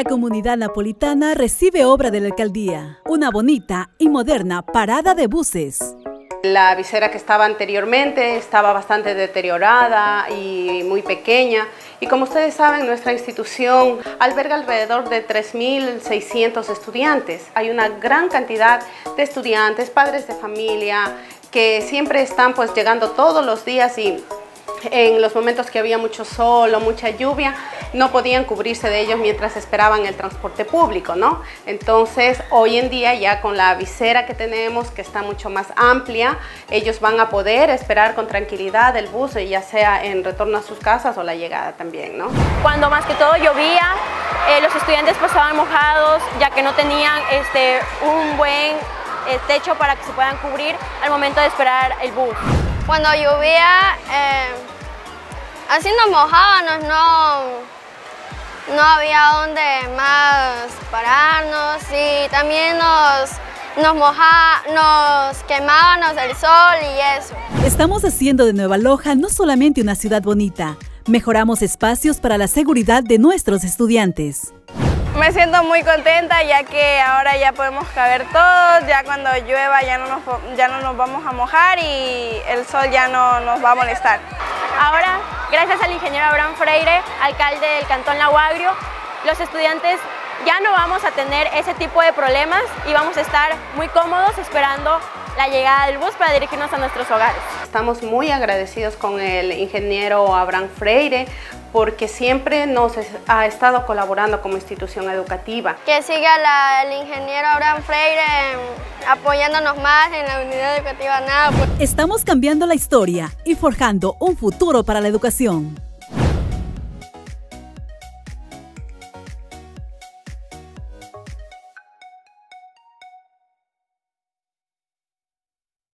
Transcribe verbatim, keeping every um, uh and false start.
La comunidad napolitana recibe obra de la alcaldía, una bonita y moderna parada de buses. La visera que estaba anteriormente estaba bastante deteriorada y muy pequeña, y como ustedes saben, nuestra institución alberga alrededor de tres mil seiscientos estudiantes. Hay una gran cantidad de estudiantes, padres de familia, que siempre están pues llegando todos los días, y en los momentos que había mucho sol o mucha lluvia no podían cubrirse de ellos mientras esperaban el transporte público, ¿no? Entonces, hoy en día ya con la visera que tenemos, que está mucho más amplia, ellos van a poder esperar con tranquilidad el bus, ya sea en retorno a sus casas o la llegada también, ¿no? Cuando más que todo llovía, eh, los estudiantes pasaban mojados, ya que no tenían este, un buen eh, techo para que se puedan cubrir al momento de esperar el bus. Cuando llovía, eh, así nos mojábamos, no, no había donde más pararnos, y también nos, nos, moja, nos quemábamos el sol y eso. Estamos haciendo de Nueva Loja no solamente una ciudad bonita, mejoramos espacios para la seguridad de nuestros estudiantes. Me siento muy contenta, ya que ahora ya podemos caber todos, ya cuando llueva ya no nos, ya no nos vamos a mojar y el sol ya no nos va a molestar. Ahora, gracias al ingeniero Abraham Freire, alcalde del Cantón Lago Agrio, los estudiantes ya no vamos a tener ese tipo de problemas y vamos a estar muy cómodos esperando la llegada del bus para dirigirnos a nuestros hogares. Estamos muy agradecidos con el ingeniero Abraham Freire, porque siempre nos ha estado colaborando como institución educativa. Que siga la, el ingeniero Abraham Freire apoyándonos más en la unidad educativa Nápoles. Estamos cambiando la historia y forjando un futuro para la educación.